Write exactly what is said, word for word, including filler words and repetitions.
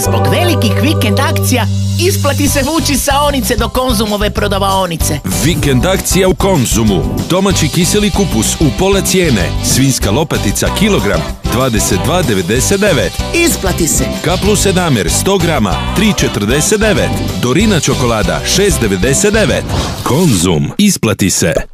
Zbog velikih vikend akcija isplati se vući saonice do Konzumove prodavaonice. Vikend akcija u Konzumu. Domaći kiseli kupus u pola cijene. Svinjska lopatica kilogram dvadeset dva devedeset devet. Isplati se. Kaplus edamer sto grama tri četrdeset devet. Dorina čokolada šest devedeset devet. Konzum. Isplati se.